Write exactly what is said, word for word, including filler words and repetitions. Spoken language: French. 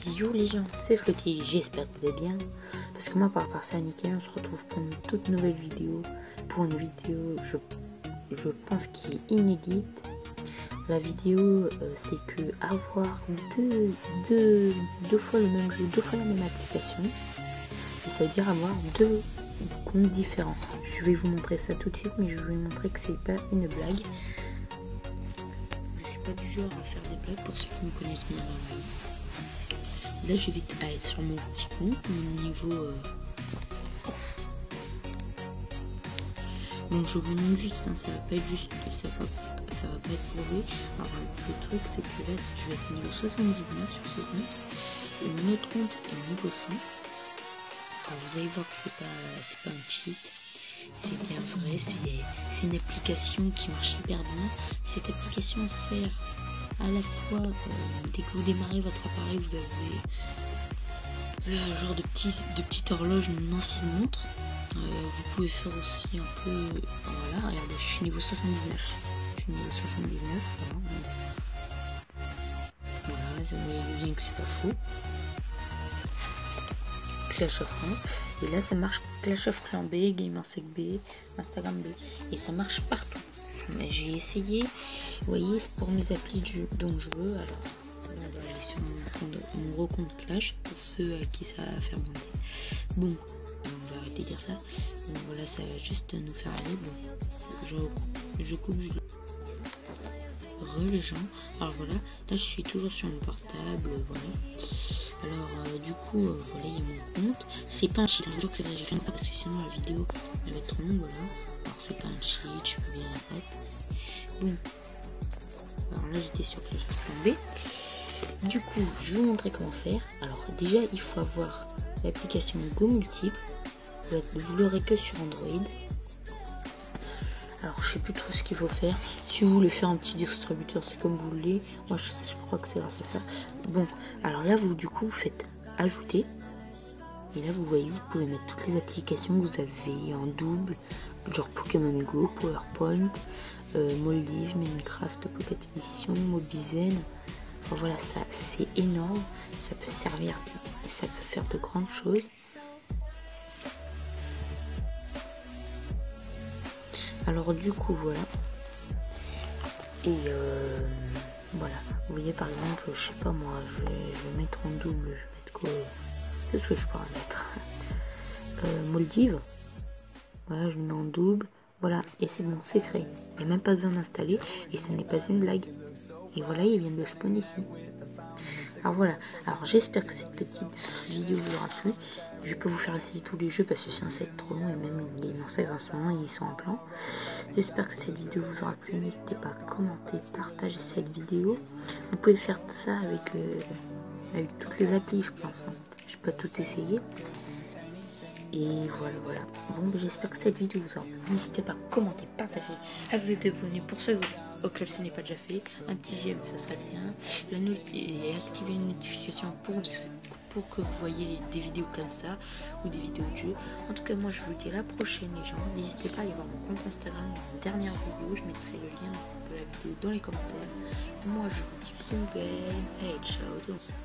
Yo les gens, c'est Flotti, j'espère que vous allez bien. Parce que moi par rapport à ça, nickel, on se retrouve pour une toute nouvelle vidéo. Pour une vidéo, je, je pense qui est inédite. La vidéo, euh, c'est que avoir deux, deux, deux fois le même jeu, deux fois la même application. Et ça veut dire avoir deux comptes différents. Je vais vous montrer ça tout de suite, mais je vais vous montrer que c'est pas une blague. Je suis pas du genre à faire des blagues pour ceux qui me connaissent bien. Là je vais être sur mon petit compte, mon niveau... Euh... Donc je vous montre juste, hein, ça va pas être juste, ça va, ça va pas être prouvé. Alors le truc c'est que là je vais être niveau soixante-dix-neuf sur ce compte, et mon autre compte est niveau cent. Alors vous allez voir que c'est pas, c'est pas un cheat, c'est bien vrai, c'est une application qui marche hyper bien. Cette application sert à la fois, euh, dès que vous démarrez votre appareil, vous avez, vous avez un genre de, petit, de petite horloge, une ancienne montre. Euh, vous pouvez faire aussi un peu... Voilà, regardez, je suis niveau soixante-dix-neuf. Je suis niveau soixante-dix-neuf, voilà. Voilà, vous voyez bien que c'est pas faux. Clash of Clans. Et là, ça marche Clash of Clans B, Gamersec B, Instagram B. Et ça marche partout. J'ai essayé, vous voyez, c'est pour mes applis dont je veux. Alors, on va aller sur mon, compte, mon gros compte Clash, pour ceux à qui ça va faire monter. Bon, on va arrêter de dire ça. Bon, voilà, ça va juste nous faire aller. Bon, je, je coupe. Re les gens. Alors voilà, là je suis toujours sur mon portable. Voilà. Alors, euh, du coup, euh, voilà, il y a mon compte. C'est pas un cheat, hein, que c'est vrai, j'ai fait un parce que sinon la vidéo elle va être trop longue. Voilà. Alors, c'est pas un cheat, je peux bien la mettre. Bon, alors là j'étais sur Clash of Clans B. Du coup, je vais vous montrer comment faire. Alors, déjà, il faut avoir l'application Go Multiple. Vous l'aurez que sur Android. Alors, je sais plus trop ce qu'il faut faire. Si vous voulez faire un petit distributeur, c'est comme vous voulez. Moi, je, je crois que c'est grâce à ça. Bon, alors là, vous du coup, vous faites ajouter. Et là, vous voyez, vous pouvez mettre toutes les applications que vous avez en double, genre Pokémon Go, PowerPoint, euh, Moldiv, Minecraft, Pocket Edition, Mobizen. Enfin, voilà, ça, c'est énorme. Ça peut servir, ça peut faire de grandes choses. Alors du coup voilà, et euh, voilà, vous voyez par exemple, je sais pas moi, je vais, je vais mettre en double, je vais mettre quoi, qu'est-ce que je pourrais mettre, euh, Moldiv, voilà, je le mets en double, voilà, et c'est bon, c'est créé, il n'y a même pas besoin d'installer, et ce n'est pas une blague, et voilà, il vient de spawn ici. Alors voilà, alors j'espère que cette petite vidéo vous aura plu. Je vais pas vous faire essayer tous les jeux parce que sinon ça va être trop long, et même les Gamersec en ce moment ils sont en plan. J'espère que cette vidéo vous aura plu. N'hésitez pas à commenter, partager cette vidéo. Vous pouvez faire ça avec, euh, avec toutes les applis, je pense. Hein. Je peux pas tout essayer. Et voilà, voilà. Bon, j'espère que cette vidéo vous aura plu. N'hésitez pas à commenter, partager, à vous être abonné pour ceux auquel ce n'est pas déjà fait. Un petit j'aime, ça serait bien. La not et activer une notification pour, pour que vous voyez des vidéos comme ça ou des vidéos de jeu. En tout cas, moi je vous dis à la prochaine, les gens. N'hésitez pas à aller voir mon compte Instagram, une dernière vidéo. Je mettrai le lien de la vidéo dans les commentaires. Moi je vous dis bon game et ciao.